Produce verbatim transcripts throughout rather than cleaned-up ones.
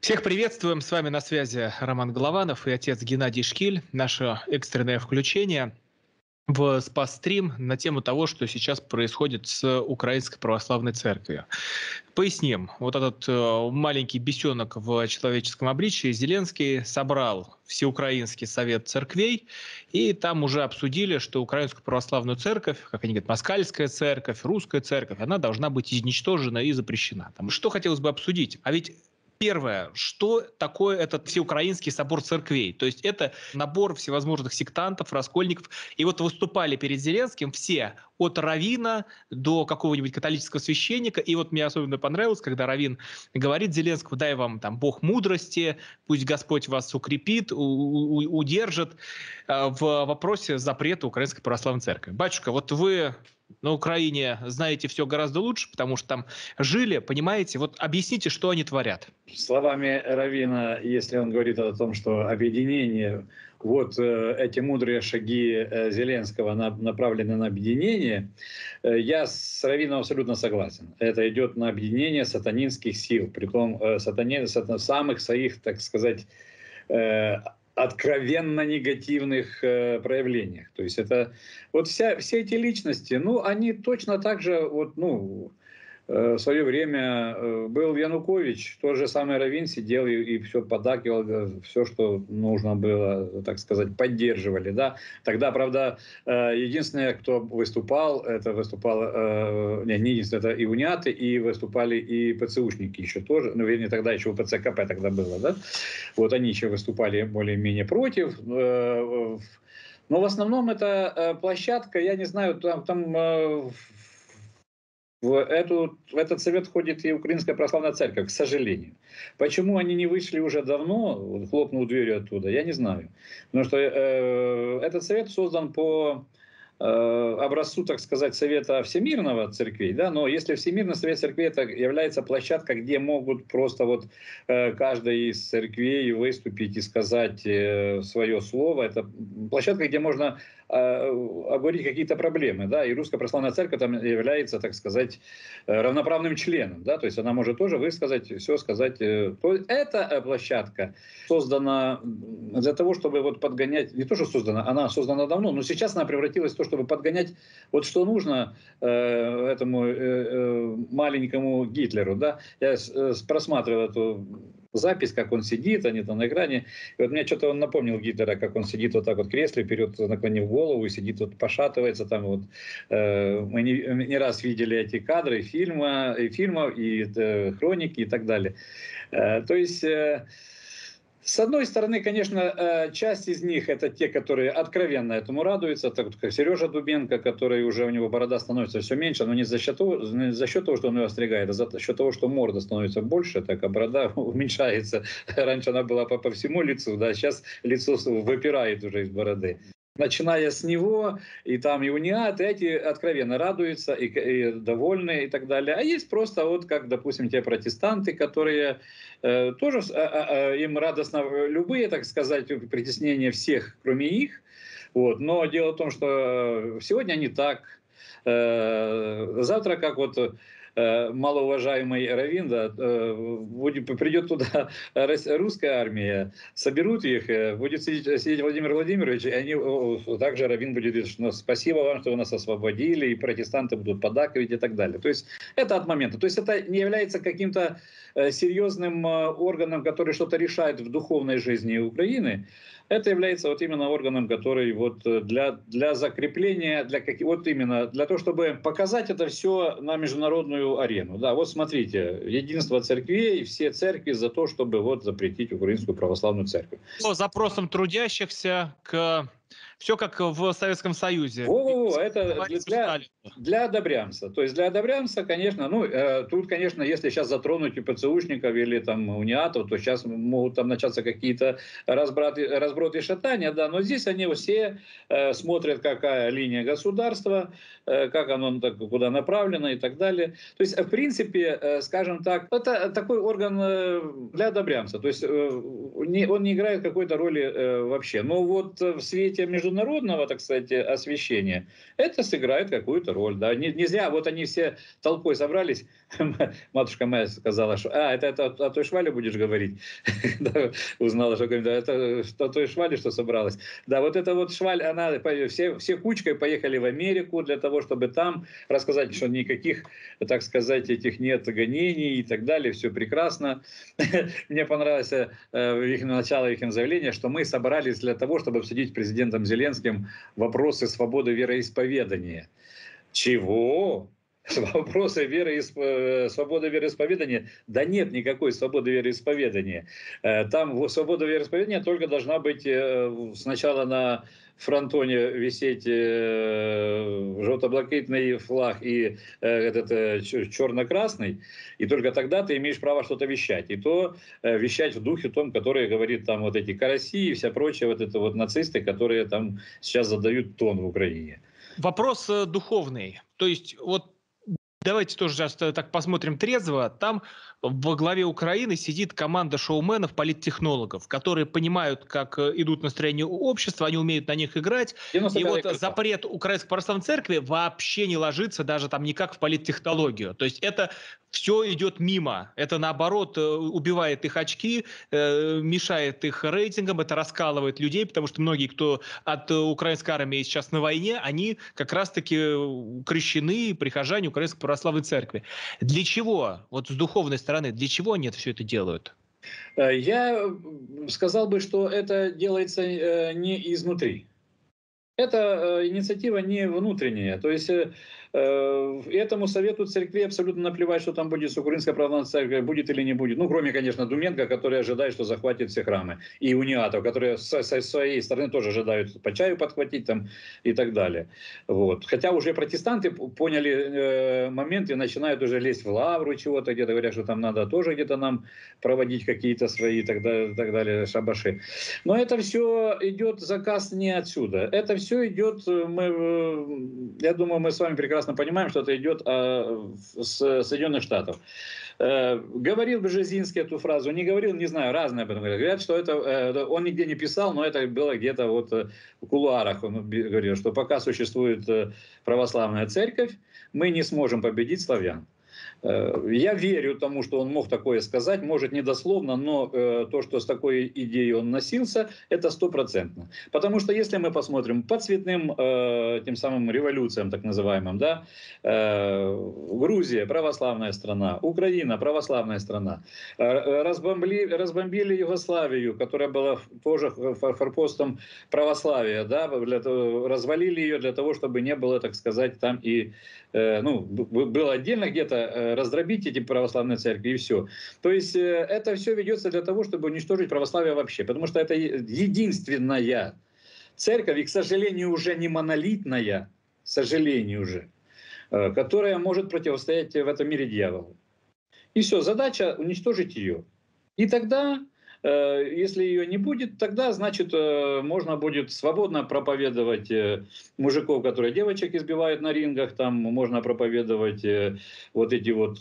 Всех приветствуем, с вами на связи Роман Голованов и отец Геннадий Шкиль. Наше экстренное включение в спас-стрим на тему того, что сейчас происходит с Украинской Православной Церковью. Поясним. Вот этот э, маленький бесенок в человеческом обличии Зеленский собрал Всеукраинский совет церквей, и там уже обсудили, что Украинскую Православную Церковь, как они говорят, Москальская Церковь, Русская Церковь, она должна быть изничтожена и запрещена. Там, что хотелось бы обсудить? А ведь первое, что такое этот Всеукраинский собор церквей? То есть это набор всевозможных сектантов, раскольников. И вот выступали перед Зеленским все, от раввина до какого-нибудь католического священника. И вот мне особенно понравилось, когда раввин говорит Зеленскому: дай вам там Бог мудрости, пусть Господь вас укрепит, у- у- удержит э, в вопросе запрета Украинской Православной Церкви. Батюшка, вот вы на Украине знаете все гораздо лучше, потому что там жили, понимаете. Вот объясните, что они творят. Словами раввина, если он говорит о том, что объединение, вот э, эти мудрые шаги э, Зеленского на- направлены на объединение, э, я с раввином абсолютно согласен. Это идет на объединение сатанинских сил, притом э, сатани, сатан, самых своих, так сказать, э, откровенно негативных э, проявлениях. То есть это вот вся, все эти личности, ну, они точно так же, вот, ну, э, в свое время э, был Янукович, тот же самый раввин сидел и, и все поддакивал, все, что нужно было, так сказать, поддерживали. Да? Тогда, правда, э, единственное, кто выступал, это выступал, э, не, не единственное, это и униаты, и выступали и ПЦУшники еще тоже, ну, вернее, тогда еще у ПЦКП тогда было, да? Вот они еще выступали более-менее против. э, Но в основном это э, площадка, я не знаю, там, там э, в, эту, в этот совет входит и Украинская Православная Церковь, к сожалению. Почему они не вышли уже давно, вот, хлопнул дверью оттуда, я не знаю. Потому что э, этот совет создан по э, образцу, так сказать, Совета Всемирного Церквей, да, но если Всемирный Совет Церквей — это является площадка, где могут просто вот э, каждая из церквей выступить и сказать э, свое слово, это площадка, где можно э, обговорить какие-то проблемы, да, и Русская Православная Церковь там является, так сказать, э, равноправным членом, да, то есть она может тоже высказать, все сказать. Э, то эта э, площадка создана для того, чтобы вот подгонять, не то, что создана, она создана давно, но сейчас она превратилась в то, чтобы подгонять вот что нужно э, этому э, э, маленькому Гитлеру, да. Я э, просматривал эту запись, как он сидит, они там на экране. И вот мне что-то он напомнил Гитлера, как он сидит вот так вот в кресле, вперед наклонив голову, и сидит вот, пошатывается там вот. Э, мы не, не раз видели эти кадры фильма, и фильмов, и э, хроники и так далее. Э, то есть... Э, С одной стороны, конечно, э, часть из них — это те, которые откровенно этому радуются, так вот как Сережа Дубенко, который уже, у него борода становится все меньше, но не за счет того, не за счет того, что он ее остригает, а за счет того, что морда становится больше, так, а борода уменьшается. Раньше она была по, по всему лицу, да, сейчас лицо выпирает уже из бороды. Начиная с него, и там и униаты, эти откровенно радуются, и, и довольны, и так далее. А есть просто вот, как, допустим, те протестанты, которые э, тоже, э, э, им радостно любые, так сказать, притеснения всех, кроме их. Вот. Но дело в том, что сегодня не так. Э, завтра, как вот э, малоуважаемый раввин, да, э, будет, придет туда русская армия, соберут их, э, будет сидеть, сидеть Владимир Владимирович, и они, о, также раввин будет говорить, что спасибо вам, что вы нас освободили, и протестанты будут поддакивать и так далее. То есть это от момента. То есть это не является каким-то э, серьезным э, органом, который что-то решает в духовной жизни Украины. Это является вот именно органом, который вот для, для закрепления, для как, вот именно для того, чтобы показать это все на международную арену. Да, вот смотрите, единство церквей, все церкви за то, чтобы вот запретить Украинскую Православную Церковь. По запросам трудящихся к... Все как в Советском Союзе. Во-во-во, это для, Товарищу для, Сталину. для одобрямца. То есть для одобрямца, конечно, ну, э, тут, конечно, если сейчас затронуть и ПЦУшников или там униатов, то сейчас могут там начаться какие-то разброты, разброты и шатания, да, но здесь они все э, смотрят, какая линия государства, э, как оно так, куда направлено и так далее. То есть, в принципе, э, скажем так, это такой орган э, для одобрямца. То есть э, не, он не играет какой-то роли э, вообще. Но вот в свете международного международного, так сказать, освещения, это сыграет какую-то роль. Да. Не, не зря вот они все толпой собрались. Матушка моя сказала, что а, это, это о той швале будешь говорить. Узнала, что да, это о той швале, что собралась. Да, вот эта вот шваль, она, все, все кучкой поехали в Америку для того, чтобы там рассказать, что никаких, так сказать, этих нет гонений и так далее, все прекрасно. Мне понравилось э, их, начало их заявления, что мы собрались для того, чтобы обсудить с президентом Зеленским вопросы свободы вероисповедания. Чего? Вопросы веры, свободы вероисповедания? Да нет никакой свободы вероисповедания. Там свобода вероисповедания только должна быть сначала на фронтоне висеть желто-блакитный флаг и этот черно-красный, и только тогда ты имеешь право что-то вещать. И то вещать в духе том, который говорит там вот эти караси и вся прочая вот это вот нацисты, которые там сейчас задают тон в Украине. Вопрос э, духовный. То есть вот давайте тоже сейчас так посмотрим трезво. Там во главе Украины сидит команда шоуменов, политтехнологов, которые понимают, как идут настроения общества, они умеют на них играть. И вот запрет Украинской Православной Церкви вообще не ложится даже там никак в политтехнологию. То есть это все идет мимо. Это, наоборот, убивает их очки, мешает их рейтингам, это раскалывает людей, потому что многие, кто от украинской армии сейчас на войне, они как раз-таки крещены, прихожане Украинской Православной Церкви. Для чего? Вот с духовной стороны, для чего они это все это делают? Я сказал бы, что это делается не изнутри. Это инициатива не внутренняя. То есть этому совету церкви абсолютно наплевать, что там будет с Украинской Православной Церковью, будет или не будет. Ну, кроме, конечно, Думенко, который ожидает, что захватит все храмы. И униатов, которые со, со своей стороны тоже ожидают по чаю подхватить там и так далее. Вот. Хотя уже протестанты поняли э, момент и начинают уже лезть в лавру чего-то, где-то говорят, что там надо тоже где-то нам проводить какие-то свои и так далее, так далее шабаши. Но это все идет, заказ не отсюда. Это все идет, мы, я думаю, мы с вами прекрасно понимаем, что это идет а, с Соединенных Штатов. Э, говорил Бжезинский эту фразу, не говорил, не знаю, разные об этом говорят. Говорят, что это, э, он нигде не писал, но это было где-то вот в кулуарах. Он говорил, что пока существует православная церковь, мы не сможем победить славян. Я верю тому, что он мог такое сказать, может не дословно, но э, то, что с такой идеей он носился, это стопроцентно. Потому что если мы посмотрим по цветным э, тем самым революциям, так называемым, да, э, Грузия православная страна, Украина православная страна, э, разбомбили, разбомбили Югославию, которая была тоже форпостом православия, да, для того, развалили ее для того, чтобы не было, так сказать, там и э, ну, было отдельно где-то раздробить эти православные церкви и все. То есть это все ведется для того, чтобы уничтожить православие вообще. Потому что это единственная церковь, и, к сожалению, уже не монолитная, к сожалению уже, которая может противостоять в этом мире дьяволу. И все, задача уничтожить ее. И тогда, если ее не будет, тогда, значит, можно будет свободно проповедовать мужиков, которые девочек избивают на рингах, там можно проповедовать вот эти вот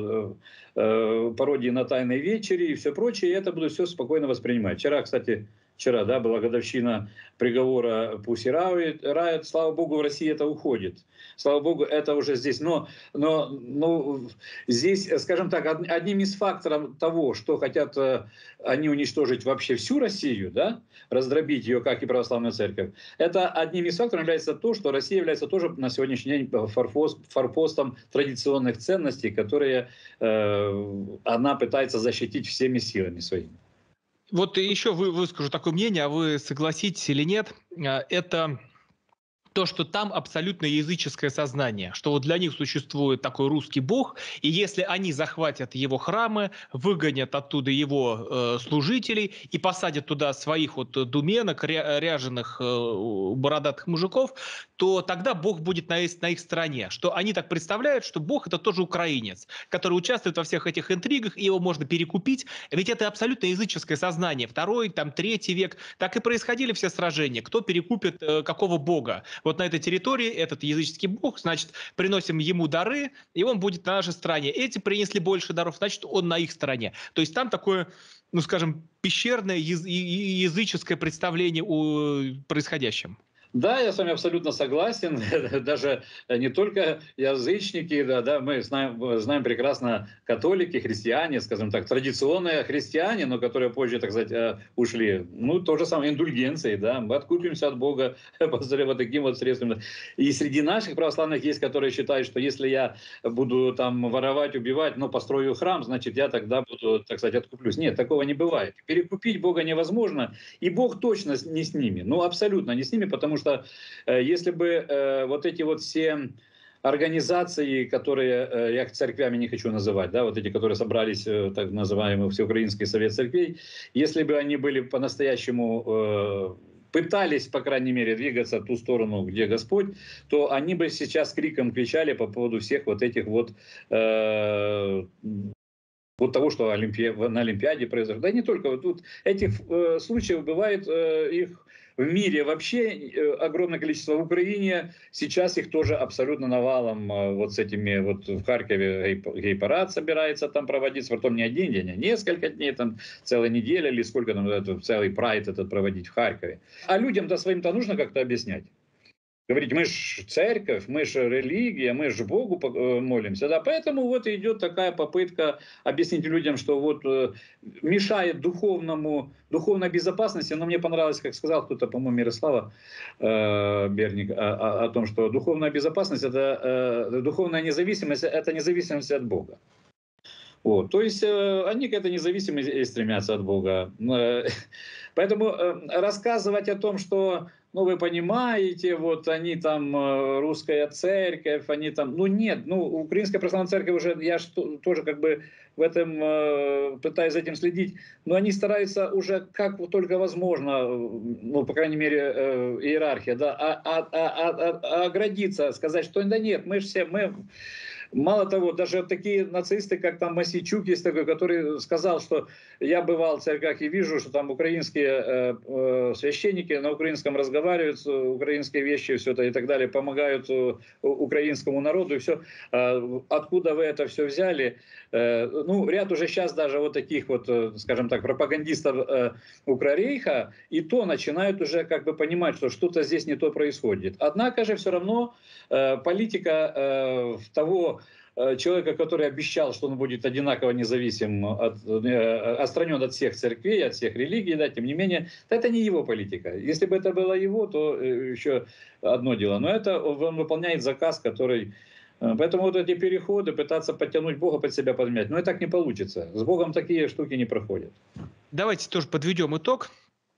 пародии на тайной вечери и все прочее, и это будут все спокойно воспринимать. Вчера, кстати, вчера, да, была годовщина приговора Pussy Riot. Слава богу, в России это уходит. Слава богу, это уже здесь. Но, но, но здесь, скажем так, одним из факторов того, что хотят они уничтожить вообще всю Россию, да, раздробить ее, как и православную церковь, это одним из факторов является то, что Россия является тоже на сегодняшний день форпостом традиционных ценностей, которые э, она пытается защитить всеми силами своими. Вот еще вы, выскажу такое мнение, а вы согласитесь или нет, это то, что там абсолютно языческое сознание, что вот для них существует такой русский бог, и если они захватят его храмы, выгонят оттуда его э, служителей и посадят туда своих вот думенок, ря ряженых э, бородатых мужиков, то тогда бог будет на, на их стороне. Что они так представляют, что бог это тоже украинец, который участвует во всех этих интригах, и его можно перекупить. Ведь это абсолютно языческое сознание. Второй, там, третий век, так и происходили все сражения. Кто перекупит э, какого бога? Вот на этой территории этот языческий бог, значит, приносим ему дары, и он будет на нашей стороне. Эти принесли больше даров, значит, он на их стороне. То есть там такое, ну, скажем, пещерное языческое представление о происходящем. Да, я с вами абсолютно согласен. Даже не только язычники, да, да, мы знаем, знаем прекрасно католики, христиане, скажем так, традиционные христиане, но которые позже, так сказать, э, ушли. Ну, то же самое, индульгенции, да, мы откупимся от Бога посмотрим, вот таким вот средством. И среди наших православных есть, которые считают, что если я буду там воровать, убивать, но построю храм, значит, я тогда буду, так сказать, откуплюсь. Нет, такого не бывает. Перекупить Бога невозможно, и Бог точно не с ними, ну, абсолютно не с ними, потому что что э, если бы э, вот эти вот все организации, которые, э, я их церквями не хочу называть, да, вот эти, которые собрались, э, так называемый Всеукраинский совет церквей, если бы они были по-настоящему э, пытались, по крайней мере, двигаться в ту сторону, где Господь, то они бы сейчас криком кричали по поводу всех вот этих вот э, вот того, что Олимпи... на Олимпиаде произошло. Да не только. Вот тут этих э, случаев бывает э, их в мире вообще э, огромное количество. В Украине сейчас их тоже абсолютно навалом. Э, вот с этими, вот в Харькове гей- гей-парад собирается там проводиться, потом не один день, а несколько дней, там целая неделя или сколько там, это, целый прайд этот проводить в Харькове. А людям-то своим-то нужно как-то объяснять. Говорить, мы ж церковь, мы ж религия, мы ж Богу молимся. Да? Поэтому вот идет такая попытка объяснить людям, что вот э, мешает духовному, духовной безопасности. Но мне понравилось, как сказал кто-то, по-моему, Мирослава э, Берник, о, о, о том, что духовная безопасность, это э, духовная независимость, это независимость от Бога. Вот. То есть э, они к этой независимости стремятся от Бога. Поэтому э, рассказывать о том, что, ну, вы понимаете, вот они там, э, русская церковь, они там, ну, нет, ну, украинская православная церковь уже, я ж тоже как бы в этом, э, пытаюсь за этим следить, но они стараются уже как только возможно, ну, по крайней мере, э, иерархия, да, а, а, а, а, оградиться, сказать, что да нет, мы же все, мы... Мало того, даже такие нацисты, как там Масичук есть такой, который сказал, что я бывал в церквях и вижу, что там украинские э, э, священники на украинском разговаривают, украинские вещи, все это и так далее, помогают э, украинскому народу и все. Э, откуда вы это все взяли? Э, ну, ряд уже сейчас даже вот таких вот, э, скажем так, пропагандистов э, Укррейха, и то начинают уже как бы понимать, что что-то здесь не то происходит. Однако же все равно э, политика э, того человека, который обещал, что он будет одинаково независим, от, э, отстранен от всех церквей, от всех религий, да, тем не менее, это не его политика. Если бы это было его, то э, еще одно дело. Но это он выполняет заказ, который... Поэтому вот эти переходы, пытаться подтянуть Бога под себя подмять, но и так не получится. С Богом такие штуки не проходят. Давайте тоже подведем итог.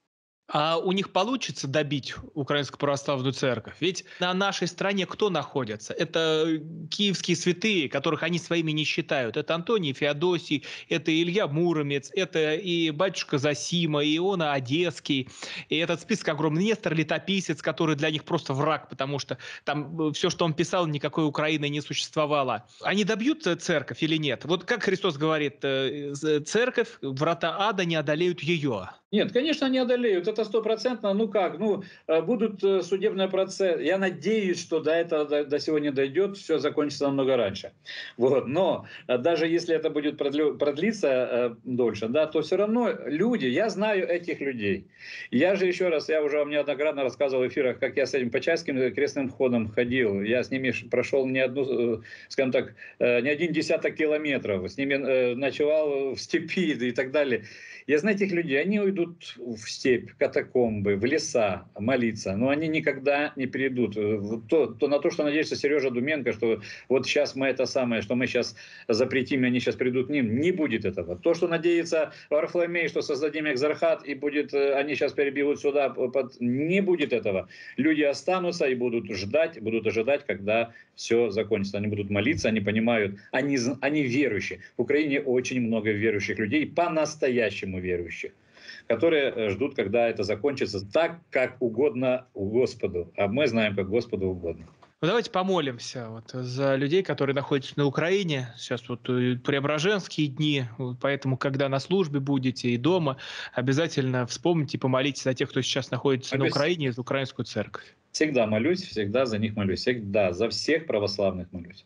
А у них получится добить Украинскую православную церковь? Ведь на нашей стране кто находится? Это киевские святые, которых они своими не считают. Это Антоний Феодосий, это Илья Муромец, это и батюшка Зосима, и Иона Одесский. И этот список огромный. Нестор Летописец, который для них просто враг, потому что там все, что он писал, никакой Украины не существовало. Они добьют церковь или нет? Вот как Христос говорит, церковь, врата ада не одолеют ее. Нет, конечно, не одолеют. Это стопроцентно. Ну как? Ну, будут судебные процессы. Я надеюсь, что до этого до, до сегодня дойдет, все закончится намного раньше. Вот. Но даже если это будет продлю, продлиться э, дольше, да, то все равно люди, я знаю этих людей. Я же еще раз, я уже вам неоднократно рассказывал в эфирах, как я с этим Почаевским крестным ходом ходил. Я с ними прошел не одну, скажем так, не один десяток километров. С ними ночевал в степи и так далее. Я знаю этих людей, они уйдут в степь, катакомбы, в леса молиться, но они никогда не перейдут. То, то, на то, что надеется Сережа Думенко, что вот сейчас мы это самое, что мы сейчас запретим, и они сейчас придут к ним, не будет этого. То, что надеется Варфоломей, что создадим экзархат, и будет, они сейчас перебегут сюда, под... не будет этого. Люди останутся и будут ждать, будут ожидать, когда все закончится. Они будут молиться, они понимают, они, они верующие. В Украине очень много верующих людей, по-настоящему верующих, которые ждут, когда это закончится так, как угодно Господу. А мы знаем, как Господу угодно. Ну, давайте помолимся вот за людей, которые находятся на Украине. Сейчас вот преображенские дни, поэтому, когда на службе будете и дома, обязательно вспомните и помолитесь за тех, кто сейчас находится на Украине, и за украинскую церковь. Всегда молюсь, всегда за них молюсь. Всегда, за всех православных молюсь.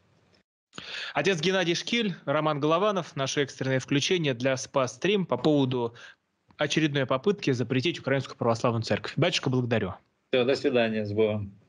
Отец Геннадий Шкиль, Роман Голованов, наше экстренное включение для Спас-стрим по поводу очередной попытки запретить Украинскую православную церковь. Батюшка, благодарю. Все, до свидания, с Богом.